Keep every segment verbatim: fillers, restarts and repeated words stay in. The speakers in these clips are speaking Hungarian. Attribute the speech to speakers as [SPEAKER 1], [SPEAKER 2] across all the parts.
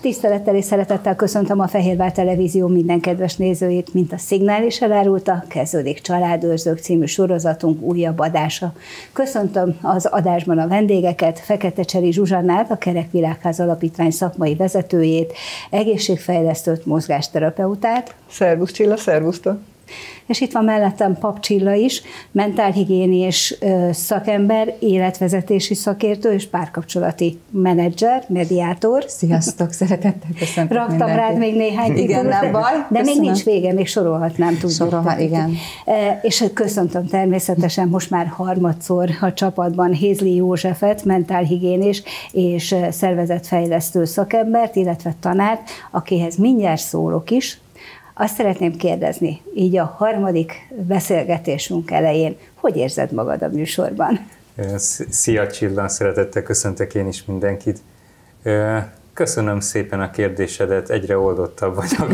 [SPEAKER 1] Tisztelettel és szeretettel köszöntöm a Fehérvár Televízió minden kedves nézőit, mint a Szignál is elárulta, kezdődik Családőrzők című sorozatunk újabb adása. Köszöntöm az adásban a vendégeket, Feketecseri Zsuzsannát, a Kerekvilágház Alapítvány szakmai vezetőjét, egészségfejlesztőt, mozgásterapeutát.
[SPEAKER 2] Szervusz Csilla, szervusztok!
[SPEAKER 1] És itt van mellettem Pap Csilla is, mentálhigiénés szakember, életvezetési szakértő és párkapcsolati menedzser, mediátor.
[SPEAKER 3] Sziasztok, szeretettel köszöntök
[SPEAKER 1] Raktam
[SPEAKER 3] mindenkit.
[SPEAKER 1] rád még néhány titulust,
[SPEAKER 3] igen, nem baj.
[SPEAKER 1] De
[SPEAKER 3] köszönöm.
[SPEAKER 1] még nincs vége, még sorolhatnám.
[SPEAKER 3] Sorolhat, igen.
[SPEAKER 1] És köszöntöm természetesen most már harmadszor a csapatban Hézli Józsefet, mentálhigiénés és szervezetfejlesztő szakembert, illetve tanárt, akihez mindjárt szólok is. Azt szeretném kérdezni, így a harmadik beszélgetésünk elején, hogy érzed magad a műsorban?
[SPEAKER 4] Szia Csilla, szeretettel köszöntök én is mindenkit. Köszönöm szépen a kérdésedet, egyre oldottabb vagyok.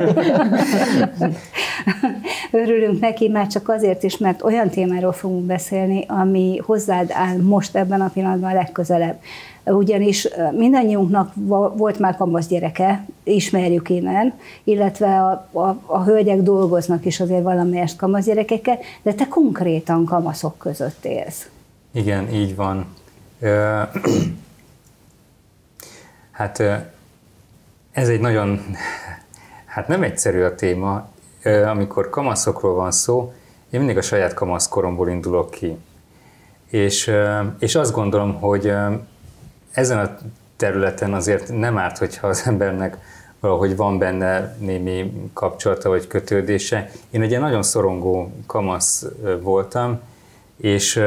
[SPEAKER 1] Örülünk neki, már csak azért is, mert olyan témáról fogunk beszélni, ami hozzád áll most ebben a pillanatban a legközelebb. Ugyanis mindannyiunknak volt már kamasz gyereke, ismerjük innen, illetve a, a, a hölgyek dolgoznak is azért valamelyest kamasz gyerekekkel, de te konkrétan kamaszok között élsz.
[SPEAKER 4] Igen, így van. Hát ez egy nagyon, hát nem egyszerű a téma. Amikor kamaszokról van szó, én mindig a saját kamaszkoromból indulok ki. És, és azt gondolom, hogy ezen a területen azért nem árt, hogyha az embernek valahogy van benne némi kapcsolata vagy kötődése. Én egy ilyen nagyon szorongó kamasz voltam, és,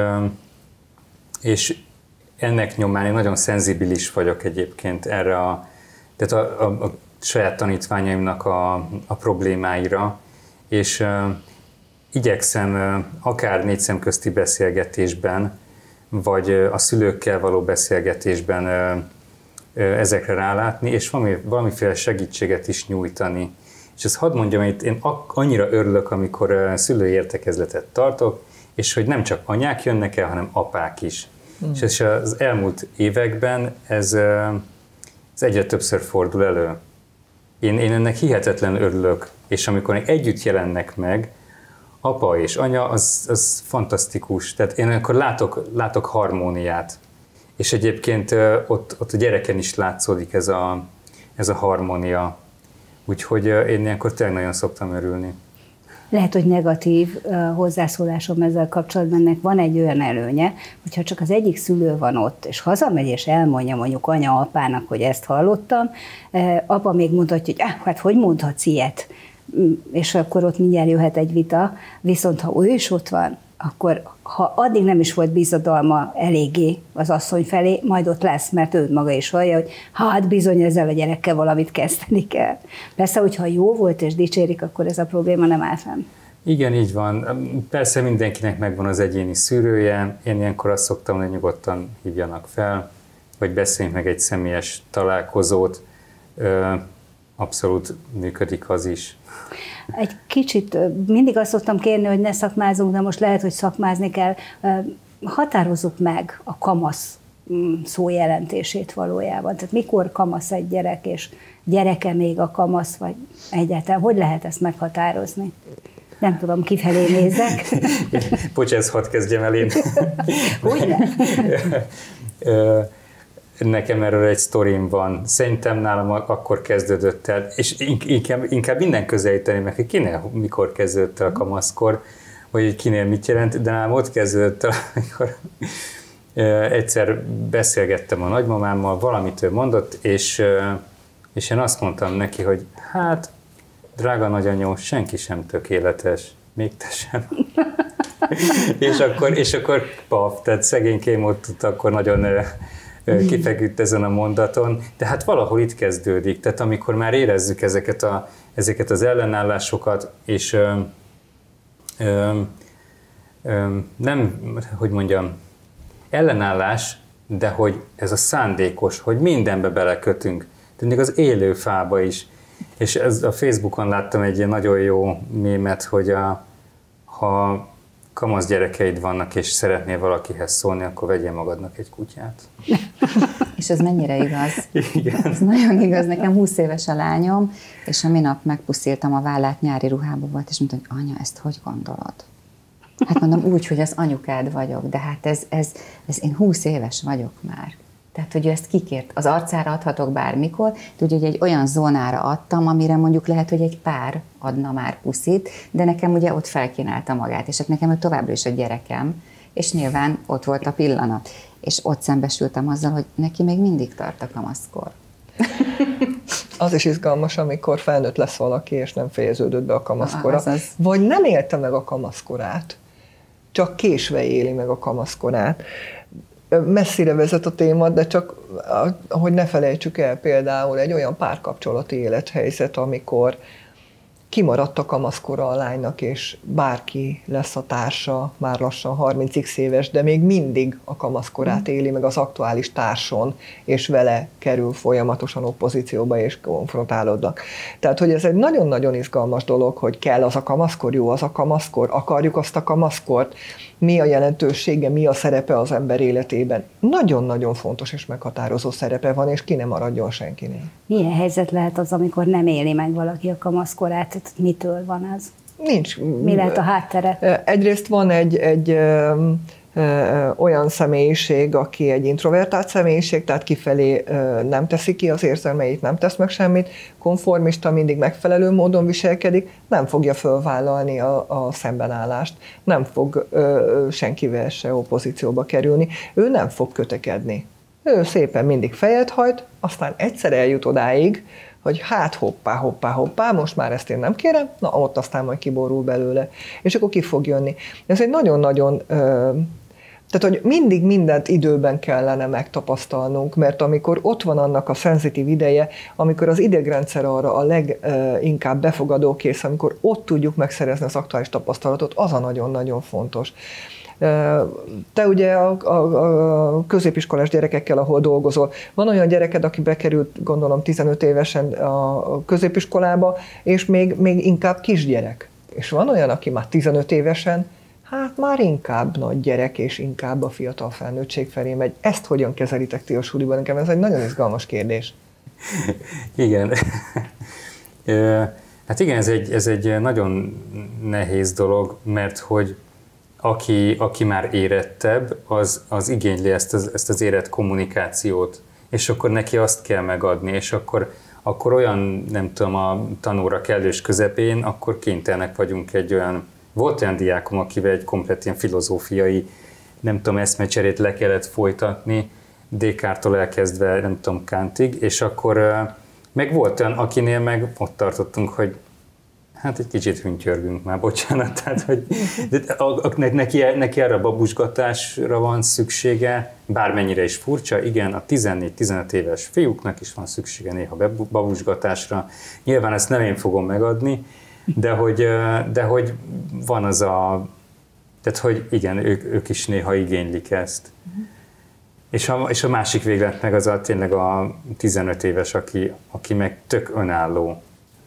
[SPEAKER 4] és ennek nyomán én nagyon szenzibilis vagyok egyébként erre a, tehát a, a, a saját tanítványaimnak a, a problémáira, és uh, igyekszem uh, akár négy szemközti beszélgetésben, vagy uh, a szülőkkel való beszélgetésben uh, uh, ezekre rálátni, és valami, valamiféle segítséget is nyújtani. És ezt hadd mondjam, hogy én annyira örülök, amikor uh, szülői értekezletet tartok, és hogy nem csak anyák jönnek el, hanem apák is. Hmm. És az elmúlt években ez, ez egyre többször fordul elő. Én, én ennek hihetetlen örülök, és amikor együtt jelennek meg, apa és anya, az, az fantasztikus. Tehát én akkor látok, látok harmóniát. És egyébként ott, ott a gyereken is látszódik ez a, ez a harmónia. Úgyhogy én ilyenkor tényleg nagyon szoktam örülni.
[SPEAKER 1] Lehet, hogy negatív uh, hozzászólásom ezzel kapcsolatban, ennek van egy olyan előnye, hogyha csak az egyik szülő van ott, és hazamegy, és elmondja mondjuk anya apának, hogy ezt hallottam, uh, apa még mondhatja, hogy ah, hát hogy mondhatsz ilyet? És akkor ott mindjárt jöhet egy vita, viszont ha ő is ott van, akkor ha addig nem is volt bizodalma eléggé az asszony felé, majd ott lesz, mert ő maga is hallja, hogy hát bizony ezzel a gyerekkel valamit kezdeni kell. Persze, hogyha jó volt és dicsérik, akkor ez a probléma nem áll fenn.
[SPEAKER 4] Igen, így van. Persze mindenkinek megvan az egyéni szűrője. Én ilyenkor azt szoktam, hogy nyugodtan hívjanak fel, vagy beszéljünk meg egy személyes találkozót. Abszolút működik az is.
[SPEAKER 1] Egy kicsit mindig azt szoktam kérni, hogy ne szakmázunk, de most lehet, hogy szakmázni kell. Határozzuk meg a kamasz szó jelentését valójában. Tehát mikor kamasz egy gyerek, és gyereke még a kamasz, vagy egyáltalán hogy lehet ezt meghatározni? Nem tudom, kifelé nézzek.
[SPEAKER 4] Bocs, hadd kezdjem el én.
[SPEAKER 1] Hogyne?
[SPEAKER 4] Nekem erről egy sztorim van. Szerintem nálam akkor kezdődött el, és inkább, inkább minden közelíteni meg, hogy kinél mikor kezdődött el a kamaszkor, vagy hogy kinél mit jelent, de nálam ott kezdődött el, amikor egyszer beszélgettem a nagymamámmal, valamit ő mondott, és, és én azt mondtam neki, hogy hát, drága nagyanyó, senki sem tökéletes, még te sem. és, akkor, és akkor paf, tehát szegénykém ott, ott akkor nagyon kifeküdt ezen a mondaton, de hát valahol itt kezdődik, tehát amikor már érezzük ezeket, a, ezeket az ellenállásokat, és ö, ö, ö, nem, hogy mondjam, ellenállás, de hogy ez a szándékos, hogy mindenbe belekötünk, tehát még az élő fába is. És ez, a Facebookon láttam egy ilyen nagyon jó mémet, hogy a, ha kamasz gyerekeid vannak, és szeretnél valakihez szólni, akkor vegyél magadnak egy kutyát.
[SPEAKER 3] És ez mennyire igaz?
[SPEAKER 4] Igen.
[SPEAKER 3] Ez nagyon igaz. Nekem húsz éves a lányom, és a minap megpuszíltam a vállát, nyári ruhában volt, és mondta, hogy anya, ezt hogy gondolod? Hát mondom, úgy, hogy az anyukád vagyok, de hát ez, ez, ez én húsz éves vagyok már. Tehát, hogy ő ezt kikért. Az arcára adhatok bármikor, de ugye egy olyan zónára adtam, amire mondjuk lehet, hogy egy pár adna már puszit, de nekem ugye ott felkínálta magát, és hát nekem ő továbbra is a gyerekem, és nyilván ott volt a pillanat. És ott szembesültem azzal, hogy neki még mindig tart a kamaszkor.
[SPEAKER 2] Az is izgalmas, amikor felnőtt lesz valaki, és nem fejeződött be a kamaszkora.
[SPEAKER 3] Az az.
[SPEAKER 2] Vagy nem élte meg a kamaszkorát, csak késve éli meg a kamaszkorát. Messzire vezet a téma, de csak, hogy ne felejtsük el, például egy olyan párkapcsolati élethelyzet, amikor kimaradt a kamaszkora a lánynak, és bárki lesz a társa, már lassan harminc x éves, de még mindig a kamaszkorát éli meg az aktuális társon, és vele kerül folyamatosan oppozícióba, és konfrontálódnak. Tehát, hogy ez egy nagyon-nagyon izgalmas dolog, hogy kell az a kamaszkor, jó az a kamaszkor, akarjuk azt a kamaszkort, mi a jelentősége, mi a szerepe az ember életében. Nagyon-nagyon fontos és meghatározó szerepe van, és ki nem maradjon senkinél.
[SPEAKER 1] Milyen helyzet lehet az, amikor nem éli meg valaki a kamaszkorát? Mitől van az?
[SPEAKER 2] Nincs.
[SPEAKER 1] Mi lehet a háttere?
[SPEAKER 2] Egyrészt van egy, egy ö, ö, olyan személyiség, aki egy introvertált személyiség, tehát kifelé ö, nem teszi ki az érzelmeit, nem tesz meg semmit, konformista, mindig megfelelő módon viselkedik, nem fogja fölvállalni a, a szembenállást, nem fog ö, senkivel se opozícióba kerülni, ő nem fog kötekedni. Ő szépen mindig fejet hajt, aztán egyszer eljut odáig, hogy hát hoppá, hoppá, hoppá, most már ezt én nem kérem, na ott aztán majd kiborul belőle, és akkor ki fog jönni. Ez egy nagyon-nagyon, tehát hogy mindig mindent időben kellene megtapasztalnunk, mert amikor ott van annak a szenzitív ideje, amikor az idegrendszer arra a leginkább befogadókész, amikor ott tudjuk megszerezni az aktuális tapasztalatot, az a nagyon-nagyon fontos. Te ugye a, a, a középiskolás gyerekekkel, ahol dolgozol, van olyan gyereked, aki bekerült, gondolom, tizenöt évesen a középiskolába, és még, még inkább kisgyerek. És van olyan, aki már tizenöt évesen, hát már inkább nagy gyerek, és inkább a fiatal felnőttség felé megy. Ezt hogyan kezelitek ti a suliban? Nekem ez egy nagyon izgalmas kérdés.
[SPEAKER 4] Igen. Hát igen, ez egy, ez egy nagyon nehéz dolog, mert hogy Aki, aki már érettebb, az, az igényli ezt az, ezt az érett kommunikációt, és akkor neki azt kell megadni, és akkor, akkor olyan, nem tudom, a tanóra kellős közepén, akkor kénytelenek vagyunk egy olyan, volt olyan diákom, akivel egy komplet ilyen filozófiai, nem tudom, eszmecserét le kellett folytatni, Descartes-tól elkezdve, nem tudom, Kantig, és akkor meg volt olyan, akinél meg ott tartottunk, hogy hát egy kicsit hüntyörgünk már, bocsánat, tehát, hogy de a, a, neki, neki erre a babusgatásra van szüksége, bármennyire is furcsa, igen, a tizennégy-tizenöt éves fiúknak is van szüksége néha babusgatásra. Nyilván ezt nem én fogom megadni, de hogy, de hogy van az a, tehát hogy igen, ők, ők is néha igénylik ezt. Uh-huh. És a, és a másik véglet meg az a tényleg a tizenöt éves, aki, aki meg tök önálló.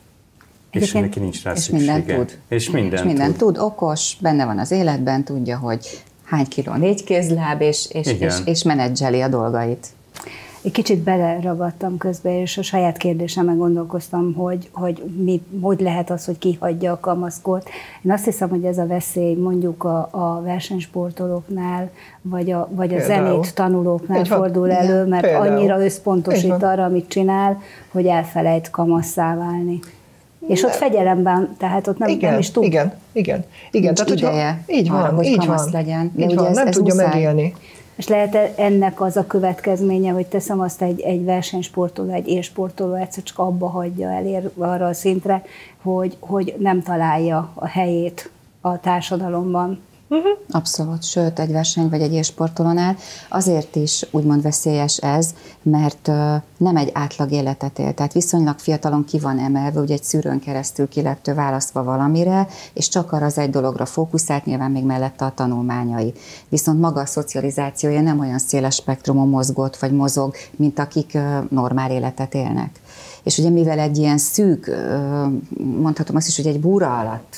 [SPEAKER 4] És neki nincs rá
[SPEAKER 3] és
[SPEAKER 4] szüksége.
[SPEAKER 3] Minden tud.
[SPEAKER 4] És minden,
[SPEAKER 3] és minden
[SPEAKER 4] tud.
[SPEAKER 3] tud, okos, benne van az életben, tudja, hogy hány kiló négy kézláb, és, és, és, és menedzseli a dolgait.
[SPEAKER 1] Egy kicsit beleragadtam közbe, és a saját kérdésemben gondolkoztam, hogy, hogy mi, hogy lehet az, hogy kihagyja a kamaszkort. Én azt hiszem, hogy ez a veszély mondjuk a, a versenysportolóknál, vagy a, vagy a zenét tanulóknál Egy fordul hat, elő, mert például. Annyira összpontosít arra, amit csinál, hogy elfelejt kamasszá válni. És ott fegyelemben, tehát ott nem,
[SPEAKER 2] igen,
[SPEAKER 1] nem is tud.
[SPEAKER 2] Igen, igen, igen.
[SPEAKER 3] Tehát,
[SPEAKER 2] ideje így van,
[SPEAKER 3] arra, hogy
[SPEAKER 2] így
[SPEAKER 3] kamasz
[SPEAKER 2] van.
[SPEAKER 3] legyen. De
[SPEAKER 2] így
[SPEAKER 3] ugye
[SPEAKER 2] van,
[SPEAKER 3] ez,
[SPEAKER 2] nem
[SPEAKER 3] ez
[SPEAKER 2] tudja
[SPEAKER 3] muszáj.
[SPEAKER 2] megélni.
[SPEAKER 1] És lehet ennek az a következménye, hogy teszem azt egy, egy versenysportoló, egy élsportoló egyszer csak abba hagyja, elér arra a szintre, hogy, hogy nem találja a helyét a társadalomban.
[SPEAKER 3] Uh-huh. Abszolút, sőt, egy verseny vagy egy élsportolónál azért is úgymond veszélyes ez, mert uh, nem egy átlag életet él, tehát viszonylag fiatalon ki van emelve, ugye egy szűrőn keresztül ki lett választva valamire, és csak arra az egy dologra fókuszált, nyilván még mellette a tanulmányai. Viszont maga a szocializációja nem olyan széles spektrumon mozgott, vagy mozog, mint akik uh, normál életet élnek. És ugye mivel egy ilyen szűk, uh, mondhatom azt is, hogy egy búra alatt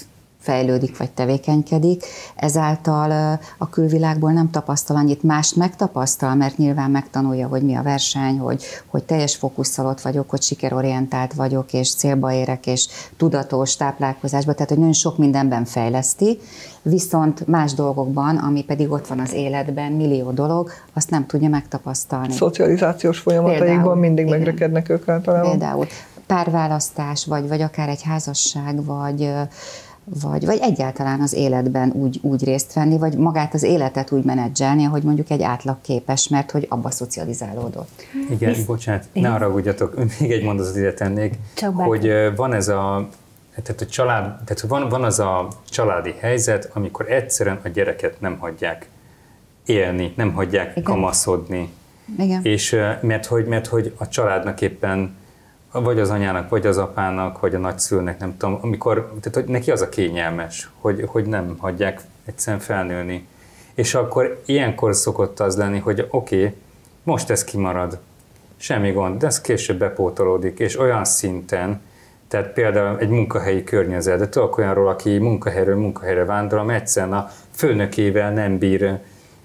[SPEAKER 3] fejlődik vagy tevékenykedik, ezáltal a külvilágból nem tapasztal annyit, mást megtapasztal, mert nyilván megtanulja, hogy mi a verseny, hogy, hogy teljes fókusszal ott vagyok, hogy sikerorientált vagyok, és célba érek, és tudatos táplálkozásban, tehát hogy nagyon sok mindenben fejleszti, viszont más dolgokban, ami pedig ott van az életben, millió dolog, azt nem tudja megtapasztalni.
[SPEAKER 2] Szocializációs folyamataikban Például, mindig igen. megrekednek ők általában.
[SPEAKER 3] Például párválasztás, vagy, vagy akár egy házasság, vagy, vagy, vagy egyáltalán az életben úgy, úgy részt venni, vagy magát az életet úgy menedzselni, ahogy mondjuk egy átlag képes, mert hogy abba szocializálódott.
[SPEAKER 4] Igen, Hisz, bocsánat, igen. ne haragudjatok, még egy mondatot ide tennék, hogy van ez a, tehát a család, tehát van, van az a családi helyzet, amikor egyszerűen a gyereket nem hagyják élni, nem hagyják igen. kamaszodni.
[SPEAKER 3] Igen.
[SPEAKER 4] És mert hogy, mert hogy a családnak éppen vagy az anyának, vagy az apának, vagy a nagyszülőnek, nem tudom, amikor, tehát hogy neki az a kényelmes, hogy, hogy nem hagyják egyszerűen felnőni. És akkor ilyenkor szokott az lenni, hogy oké, okay, most ez kimarad, semmi gond, de ez később bepótolódik, és olyan szinten, tehát például egy munkahelyi környezet, de tudok olyanról, aki munkahelyről munkahelyre vándor, ami egyszerűen a főnökével nem bír,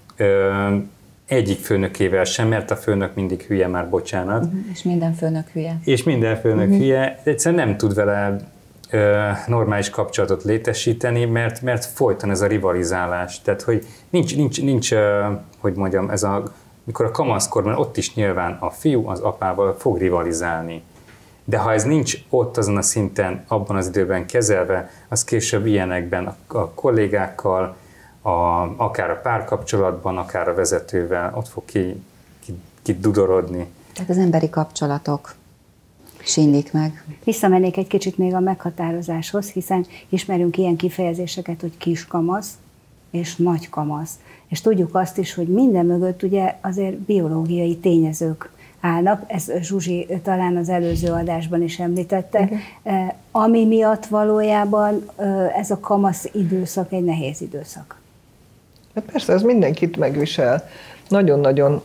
[SPEAKER 4] ö, egyik főnökével sem, mert a főnök mindig hülye, már bocsánat.
[SPEAKER 3] Uh-huh. És minden főnök hülye. És
[SPEAKER 4] minden főnök uh-huh. hülye. Egyszerűen nem tud vele ö, normális kapcsolatot létesíteni, mert, mert folyton ez a rivalizálás. Tehát, hogy nincs, nincs, nincs ö, hogy mondjam, ez a, mikor a kamaszkorban ott is nyilván a fiú az apával fog rivalizálni. De ha ez nincs ott azon a szinten, abban az időben kezelve, az később ilyenekben a, a kollégákkal, A, akár a párkapcsolatban, akár a vezetővel, ott fog ki, ki, ki dudorodni.
[SPEAKER 3] Tehát az emberi kapcsolatok sínlik meg.
[SPEAKER 1] Visszamennék egy kicsit még a meghatározáshoz, hiszen ismerünk ilyen kifejezéseket, hogy kiskamasz és nagykamasz. És tudjuk azt is, hogy minden mögött ugye azért biológiai tényezők állnak, ezt Zsuzsi talán az előző adásban is említette, okay. ami miatt valójában ez a kamasz időszak egy nehéz időszak.
[SPEAKER 2] Hát persze, ez mindenkit megvisel. Nagyon-nagyon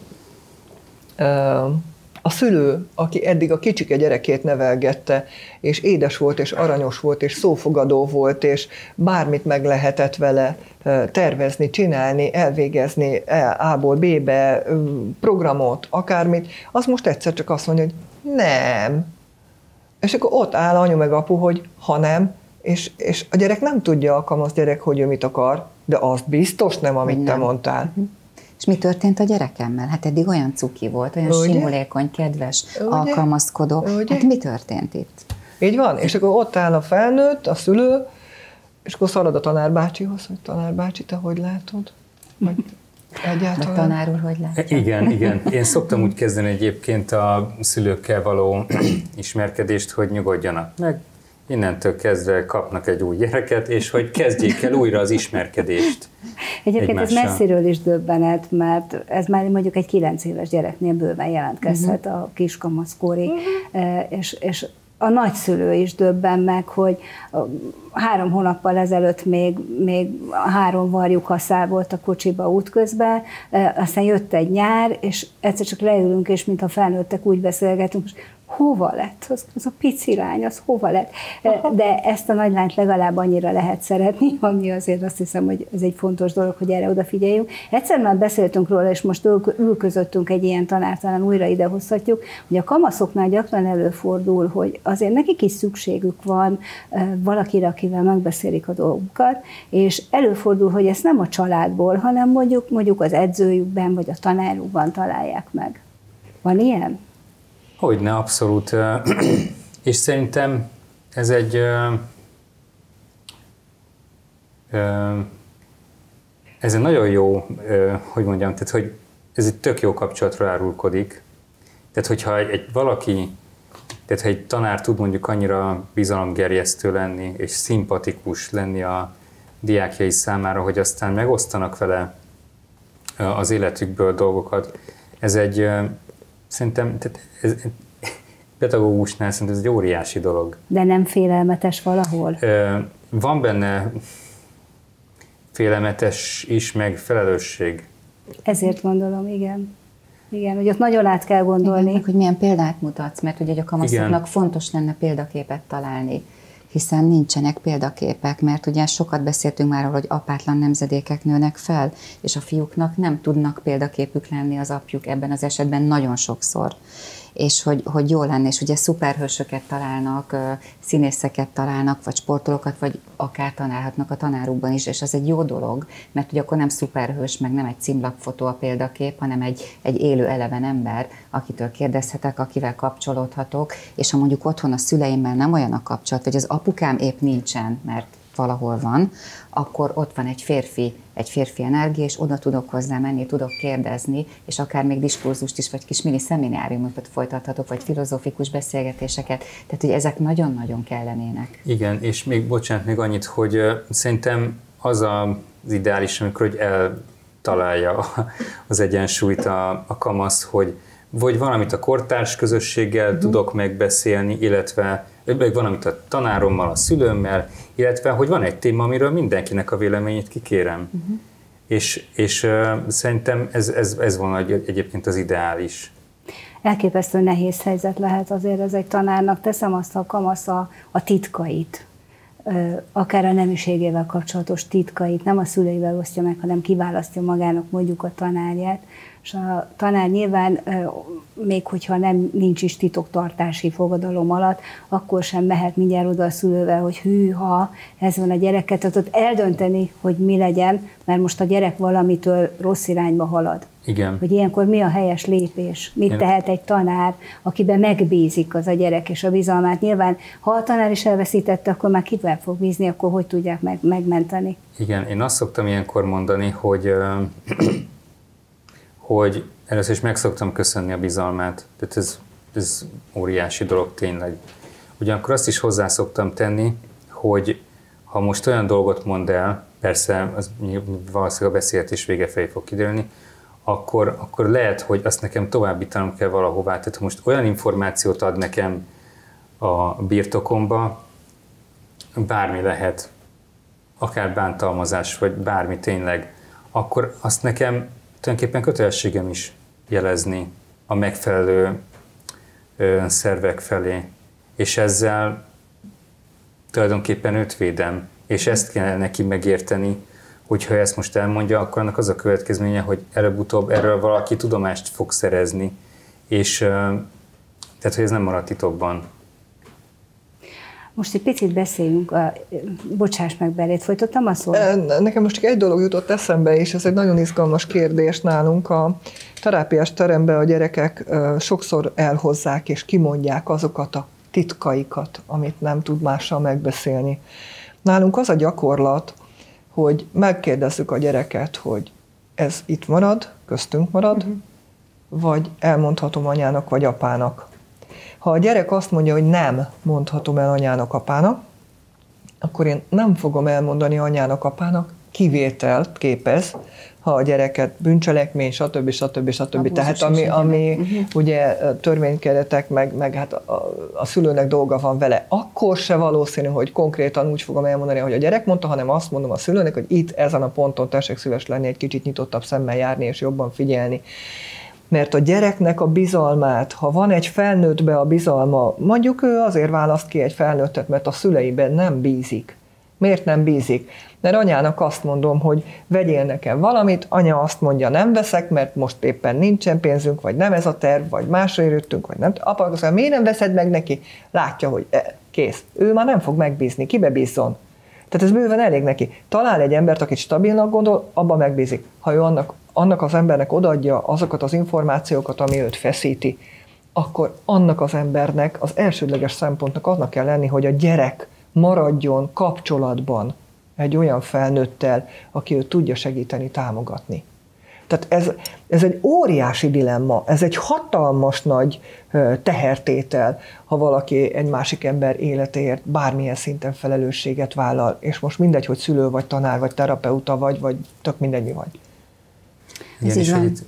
[SPEAKER 2] a szülő, aki eddig a kicsike gyerekét nevelgette, és édes volt, és aranyos volt, és szófogadó volt, és bármit meg lehetett vele tervezni, csinálni, elvégezni A-ból B-be, programot, akármit, az most egyszer csak azt mondja, hogy nem. És akkor ott áll anyu meg apu, hogy ha nem, és, és a gyerek nem tudja, a kamasz gyerek, hogy ő mit akar, de azt biztos nem, amit te mondtál. Uh-huh.
[SPEAKER 3] És mi történt a gyerekemmel? Hát eddig olyan cuki volt, olyan ugye? Simulékony, kedves, ugye? Alkalmazkodó. Ugye? Hát mi történt itt?
[SPEAKER 2] Így van, és akkor ott áll a felnőtt, a szülő, és akkor szalad a tanárbácsihoz, hogy tanárbácsi, te hogy látod? Vagy egyáltalán?
[SPEAKER 3] A tanár úr, hogy látja?
[SPEAKER 4] Igen, igen. Én szoktam úgy kezdeni egyébként a szülőkkel való ismerkedést, hogy nyugodjanak meg, innentől kezdve kapnak egy új gyereket, és hogy kezdjék el újra az ismerkedést.
[SPEAKER 1] Egyébként egymással. Ez messziről is döbbenet, mert ez már mondjuk egy kilenc éves gyereknél bőven jelentkezhet uh-huh. a kiskamaszkori, uh-huh. és, és a nagyszülő is döbben meg, hogy három hónappal ezelőtt még, még három varjuk haszál volt a kocsiba útközben, aztán jött egy nyár, és egyszer csak leülünk, és mintha felnőttek úgy beszélgetünk, és hova lett? Az, az a pici lány, az hova lett? De ezt a nagylányt legalább annyira lehet szeretni, ami azért azt hiszem, hogy ez egy fontos dolog, hogy erre odafigyeljünk. Egyszer már beszéltünk róla, és most ülközöttünk egy ilyen tanár, talán újra idehozhatjuk, hogy a kamaszoknál gyakran előfordul, hogy azért nekik is szükségük van valakire, akivel megbeszélik a dolgukat, és előfordul, hogy ezt nem a családból, hanem mondjuk, mondjuk az edzőjükben, vagy a tanárukban találják meg. Van ilyen?
[SPEAKER 4] Hogyne, abszolút. És szerintem ez egy ez egy nagyon jó, hogy mondjam, tehát hogy ez egy tök jó kapcsolatra árulkodik. Tehát hogyha egy, egy valaki, tehát ha egy tanár tud mondjuk annyira bizalomgerjesztő lenni, és szimpatikus lenni a diákjai számára, hogy aztán megosztanak vele az életükből dolgokat, ez egy szerintem, tehát ez, pedagógusnál szerintem ez egy óriási dolog.
[SPEAKER 1] De nem félelmetes valahol?
[SPEAKER 4] Van benne félelmetes is, meg felelősség.
[SPEAKER 1] Ezért gondolom, igen. Igen, hogy ott nagyon át kell gondolni.
[SPEAKER 3] Igen, hogy milyen példát mutatsz, mert ugye a kamaszoknak fontos lenne példaképet találni. hiszen nincsenek példaképek, mert ugye sokat beszéltünk már arról, hogy apátlan nemzedékek nőnek fel, és a fiúknak nem tudnak példaképük lenni az apjuk ebben az esetben nagyon sokszor. És hogy, hogy jó lenne, és ugye szuperhősöket találnak, színészeket találnak, vagy sportolókat, vagy akár tanálhatnak a tanárukban is, és az egy jó dolog, mert ugye akkor nem szuperhős, meg nem egy címlapfotó a példakép, hanem egy, egy élő eleven ember, akitől kérdezhetek, akivel kapcsolódhatok, és ha mondjuk otthon a szüleimmel nem olyan a kapcsolat, vagy az apukám épp nincsen, mert valahol van, akkor ott van egy férfi, egy férfi energia, és oda tudok hozzá menni, tudok kérdezni, és akár még diskurzust is, vagy kis mini szemináriumokat folytathatok, vagy filozófikus beszélgetéseket. Tehát, hogy ezek nagyon-nagyon kellenének.
[SPEAKER 4] Igen, és még, bocsánat, még annyit, hogy uh, szerintem az az ideális, amikor hogy eltalálja az egyensúlyt a, a kamasz, hogy vagy valamit a kortárs közösséggel uh-huh. tudok megbeszélni, illetve meg van, amit a tanárommal, a szülőmmel, illetve, hogy van egy téma, amiről mindenkinek a véleményét kikérem. Uh-huh. És, és uh, szerintem ez, ez, ez volna egy, egyébként az ideális.
[SPEAKER 1] Elképesztő nehéz helyzet lehet azért ez egy tanárnak. Teszem azt, a kamasz a, a titkait, akár a nemiségével kapcsolatos titkait, nem a szüleivel osztja meg, hanem kiválasztja magának mondjuk a tanárját, és a tanár nyilván, még hogyha nem, nincs is titoktartási fogadalom alatt, akkor sem mehet mindjárt oda a szülővel, hogy hűha, ez van a gyereket, tehát ott eldönteni, hogy mi legyen, mert most a gyerek valamitől rossz irányba halad.
[SPEAKER 4] Igen.
[SPEAKER 1] Hogy ilyenkor mi a helyes lépés, mit Igen. tehet egy tanár, akiben megbízik az a gyerek és a bizalmát. Nyilván, ha a tanár is elveszítette, akkor már kivel fog bízni, akkor hogy tudják meg, megmenteni.
[SPEAKER 4] Igen, én azt szoktam ilyenkor mondani, hogy, hogy először is meg szoktam köszönni a bizalmát. Tehát ez, ez óriási dolog tényleg. Ugyanakkor azt is hozzá szoktam tenni, hogy ha most olyan dolgot mond el, persze az valószínűleg a beszélgetés vége felé fog kiderülni, Akkor, akkor lehet, hogy azt nekem továbbítanom kell valahová. Tehát ha most olyan információt ad nekem a birtokomba, bármi lehet, akár bántalmazás, vagy bármi tényleg, akkor azt nekem tulajdonképpen kötelességem is jelezni a megfelelő ö, szervek felé. És ezzel tulajdonképpen őt védem. És ezt kell neki megérteni, hogyha ezt most elmondja, akkor annak az a következménye, hogy előbb-utóbb erről valaki tudomást fog szerezni, és tehát, hogy ez nem marad titokban.
[SPEAKER 1] Most egy picit beszéljünk, a, bocsáss meg, belét folytottam a szót?
[SPEAKER 2] Nekem most csak egy dolog jutott eszembe, és ez egy nagyon izgalmas kérdés nálunk. A terápiás teremben a gyerekek sokszor elhozzák és kimondják azokat a titkaikat, amit nem tud mással megbeszélni. Nálunk az a gyakorlat, hogy megkérdezzük a gyereket, hogy ez itt marad, köztünk marad, uh-huh. vagy elmondhatom anyának vagy apának. Ha a gyerek azt mondja, hogy nem mondhatom el anyának, apának, akkor én nem fogom elmondani anyának, apának, kivételt képez, ha a gyereket bűncselekmény, stb. stb. stb. Tehát ami, ami uh-huh. ugye törvénykeretek, meg, meg hát a, a szülőnek dolga van vele, akkor se valószínű, hogy konkrétan úgy fogom elmondani, hogy a gyerek mondta, hanem azt mondom a szülőnek, hogy itt ezen a ponton tessék szíves lenni, egy kicsit nyitottabb szemmel járni, és jobban figyelni. Mert a gyereknek a bizalmát, ha van egy felnőttbe a bizalma, mondjuk ő azért választ ki egy felnőttet, mert a szüleiben nem bízik. Miért nem bízik? Mert anyának azt mondom, hogy vegyél nekem valamit, anya azt mondja, nem veszek, mert most éppen nincsen pénzünk, vagy nem ez a terv, vagy másra érődtünk, vagy nem. Apa azt mondja, miért nem veszed meg neki? Látja, hogy kész. Ő már nem fog megbízni, kibe bízzon? Tehát ez bőven elég neki. Talál egy embert, akit stabilnak gondol, abban megbízik. Ha ő annak, annak az embernek odaadja azokat az információkat, ami őt feszíti, akkor annak az embernek az elsődleges szempontnak annak kell lenni, hogy a gyerek maradjon kapcsolatban egy olyan felnőttel, aki őt tudja segíteni, támogatni. Tehát ez, ez egy óriási dilemma, ez egy hatalmas nagy tehertétel, ha valaki egy másik ember életéért bármilyen szinten felelősséget vállal, és most mindegy, hogy szülő vagy tanár, vagy terapeuta vagy, vagy tök mindegy, mi vagy.
[SPEAKER 4] Igen, és itt,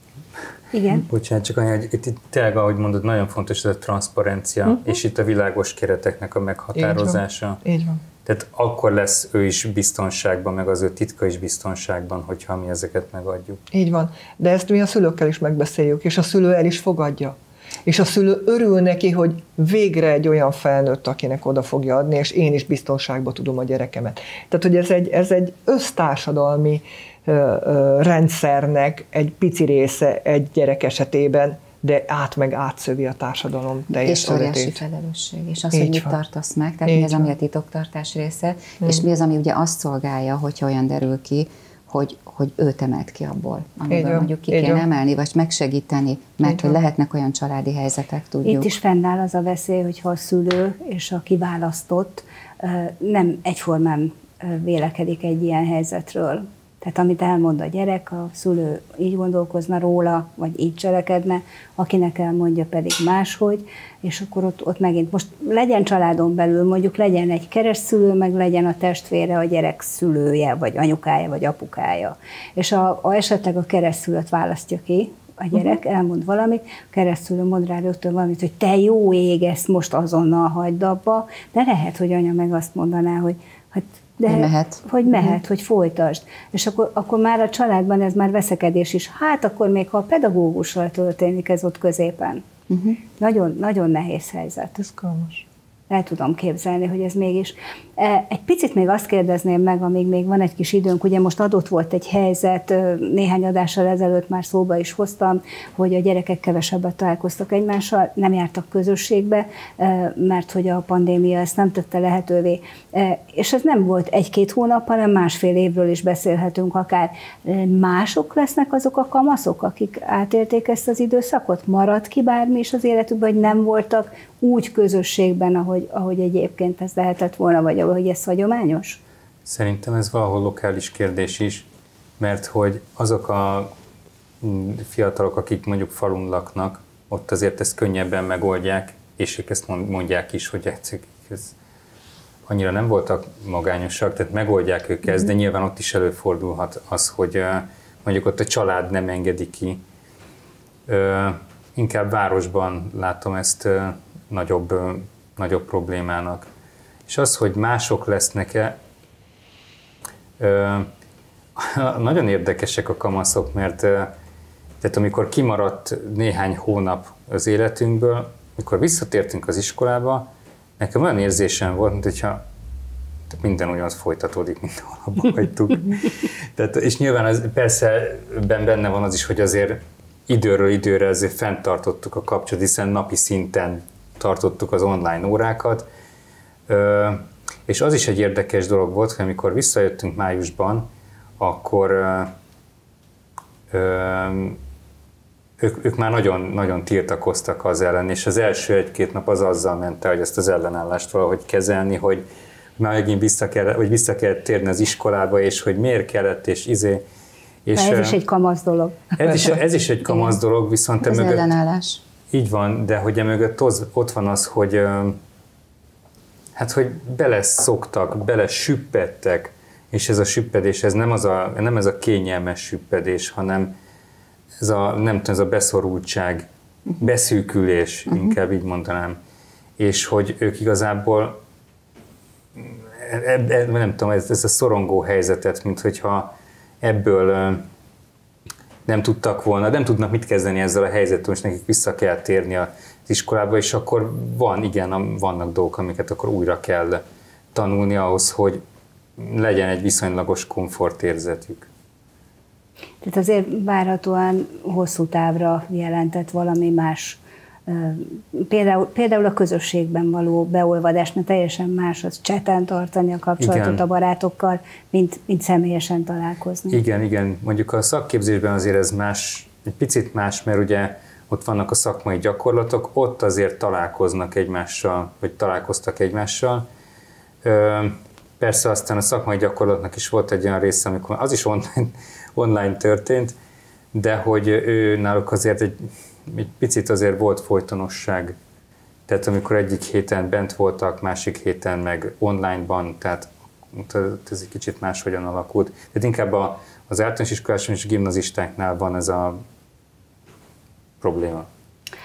[SPEAKER 1] Igen.
[SPEAKER 4] Bocsánat, csak annyi, hogy itt, itt tényleg, ahogy mondod, nagyon fontos ez a transzparencia, uh-huh. és itt a világos kereteknek a meghatározása.
[SPEAKER 2] Így van. Így van.
[SPEAKER 4] Tehát akkor lesz ő is biztonságban, meg az ő titka is biztonságban, hogyha mi ezeket megadjuk.
[SPEAKER 2] Így van. De ezt mi a szülőkkel is megbeszéljük, és a szülő el is fogadja. És a szülő örül neki, hogy végre egy olyan felnőtt, akinek oda fogja adni, és én is biztonságba tudom a gyerekemet. Tehát, hogy ez egy, ez egy össztársadalmi ö, ö, rendszernek egy pici része egy gyerek esetében, de át meg átszövi a társadalom teljes
[SPEAKER 3] És óriási
[SPEAKER 2] területét.
[SPEAKER 3] felelősség. És az,
[SPEAKER 2] Így
[SPEAKER 3] hogy mit
[SPEAKER 2] van.
[SPEAKER 3] tartasz meg, tehát
[SPEAKER 2] Így
[SPEAKER 3] mi az, ami
[SPEAKER 2] van.
[SPEAKER 3] a titoktartás része,
[SPEAKER 2] Mm.
[SPEAKER 3] és mi az, ami ugye azt szolgálja, hogyha olyan derül ki, hogy, hogy őt emelt ki abból, amiből
[SPEAKER 2] van,
[SPEAKER 3] mondjuk ki
[SPEAKER 2] így
[SPEAKER 3] kéne
[SPEAKER 2] van.
[SPEAKER 3] emelni, vagy megsegíteni, mert
[SPEAKER 2] Így
[SPEAKER 3] hogy
[SPEAKER 2] van.
[SPEAKER 3] lehetnek olyan családi helyzetek, tudjuk.
[SPEAKER 1] Itt is fennáll az a veszély, hogyha a szülő és a kiválasztott nem egyformán vélekedik egy ilyen helyzetről. Tehát amit elmond a gyerek, a szülő így gondolkozna róla, vagy így cselekedne, akinek elmondja pedig máshogy, és akkor ott, ott megint most legyen családon belül, mondjuk legyen egy keresztszülő, meg legyen a testvére, a gyerek szülője, vagy anyukája, vagy apukája. És a, a esetleg a keresztszülőt választja ki, a gyerek elmond valamit, a keresztszülő mond rá rögtön valamit, hogy te jó ég, ezt most azonnal hagyd abba, de lehet, hogy anya meg azt mondaná, hogy hát de
[SPEAKER 3] hogy mehet.
[SPEAKER 1] Hogy mehet, uh-huh. hogy folytasd. És akkor, akkor már a családban ez már veszekedés is. Hát akkor még ha a pedagógussal történik ez ott középen. Uh-huh. Nagyon, nagyon nehéz helyzet.
[SPEAKER 2] Ez kalmas.
[SPEAKER 1] El tudom képzelni, hogy ez mégis. Egy picit még azt kérdezném meg, amíg még van egy kis időnk, ugye most adott volt egy helyzet, néhány adással ezelőtt már szóba is hoztam, hogy a gyerekek kevesebbet találkoztak egymással, nem jártak közösségbe, mert hogy a pandémia ezt nem tette lehetővé. És ez nem volt egy-két hónap, hanem másfél évről is beszélhetünk akár. Mások lesznek azok a kamaszok, akik átélték ezt az időszakot? Maradt ki bármi is az életükben, hogy nem voltak úgy közösségben, ahogy, ahogy egyébként ez lehetett volna, vagy ahogy ez hagyományos?
[SPEAKER 4] Szerintem ez valahol lokális kérdés is, mert hogy azok a fiatalok, akik mondjuk falun laknak, ott azért ezt könnyebben megoldják, és ők ezt mondják is, hogy ez annyira nem voltak magányosak, tehát megoldják ők ezt, de nyilván ott is előfordulhat az, hogy mondjuk ott a család nem engedi ki. Inkább városban látom ezt nagyobb, nagyobb problémának. És az, hogy mások lesznek-e, nagyon érdekesek a kamaszok, mert tehát amikor kimaradt néhány hónap az életünkből, mikor visszatértünk az iskolába, nekem olyan érzésem volt, mint hogyha minden ugyanaz folytatódik, mint ahol abban hagytuk. Tehát, és nyilván az, persze benne van az is, hogy azért időről időre azért fenntartottuk a kapcsolatot, hiszen napi szinten tartottuk az online órákat, Ö, és az is egy érdekes dolog volt, hogy amikor visszajöttünk májusban, akkor ö, ö, ők, ők már nagyon, nagyon tiltakoztak az ellen, és az első egy-két nap az azzal ment el, hogy ezt az ellenállást valahogy kezelni, hogy már megint vissza kell, hogy vissza kellett térni az iskolába, és hogy miért kellett, és izé.
[SPEAKER 1] És, ez is egy kamasz dolog.
[SPEAKER 4] Ez is, ez is egy kamasz dolog, viszont
[SPEAKER 3] az
[SPEAKER 4] emögött...
[SPEAKER 3] ellenállás.
[SPEAKER 4] Így van, de hogy emögött ott van az, hogy hát, hogy beleszoktak, belesüppedtek, és ez a süppedés, ez nem, az a, nem ez a kényelmes süppedés, hanem ez a, nem tudom, ez a beszorultság, beszűkülés, uh-huh. inkább így mondanám. És hogy ők igazából, e, e, nem tudom, ez, ez a szorongó helyzetet, mint hogyha ebből nem tudtak volna, nem tudnak mit kezdeni ezzel a helyzettel, és nekik vissza kell térni az iskolába, és akkor van, igen, vannak dolgok, amiket akkor újra kell tanulni ahhoz, hogy legyen egy viszonylagos komfortérzetük.
[SPEAKER 1] Tehát azért várhatóan hosszú távra jelentett valami más, például, például a közösségben való beolvadás, mert teljesen más az cseten tartani a kapcsolatot igen. a barátokkal, mint, mint személyesen találkozni.
[SPEAKER 4] Igen, igen. Mondjuk a szakképzésben azért ez más, egy picit más, mert ugye ott vannak a szakmai gyakorlatok, ott azért találkoznak egymással, vagy találkoztak egymással. Persze aztán a szakmai gyakorlatnak is volt egy olyan része, amikor az is online, online történt, de hogy ő náluk azért egy, egy picit azért volt folytonosság. Tehát amikor egyik héten bent voltak, másik héten meg online-ban, tehát ez egy kicsit máshogyan alakult. Tehát inkább a, az általános iskoláson és gimnazistáknál van ez a probléma.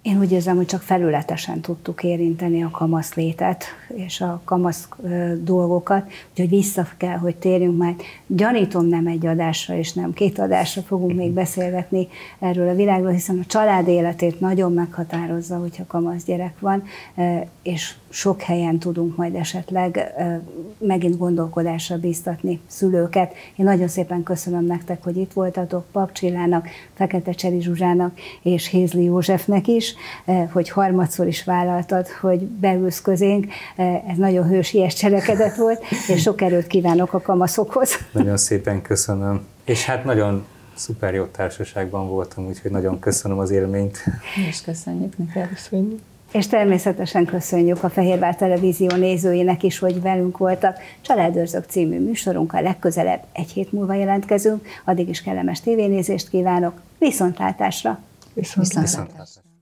[SPEAKER 1] Én úgy érzem, hogy csak felületesen tudtuk érinteni a kamaszlétet és a kamasz dolgokat, úgyhogy vissza kell, hogy térjünk majd. Gyanítom, nem egy adásra és nem két adásra fogunk még beszélgetni erről a világról, hiszen a család életét nagyon meghatározza, hogyha kamasz gyerek van, és sok helyen tudunk majd esetleg megint gondolkodásra bíztatni szülőket. Én nagyon szépen köszönöm nektek, hogy itt voltatok, Pap Csillának, Fekete Cseri Zsuzsának és Hézli Józsefnek is, hogy harmadszor is vállaltad, hogy beülsz közénk. Ez nagyon hősies cselekedet volt, és sok erőt kívánok a kamaszokhoz.
[SPEAKER 4] Nagyon szépen köszönöm. És hát nagyon szuper jó társaságban voltam, úgyhogy nagyon köszönöm az élményt.
[SPEAKER 3] És köszönjük neked.
[SPEAKER 2] Köszönjük.
[SPEAKER 1] És természetesen köszönjük a Fehérvár Televízió nézőinek is, hogy velünk voltak. Családőrzők című műsorunkkal legközelebb egy hét múlva jelentkezünk. Addig is kellemes tévénézést kívánok. Viszontlátásra!
[SPEAKER 2] Viszont.
[SPEAKER 3] Viszontlátásra.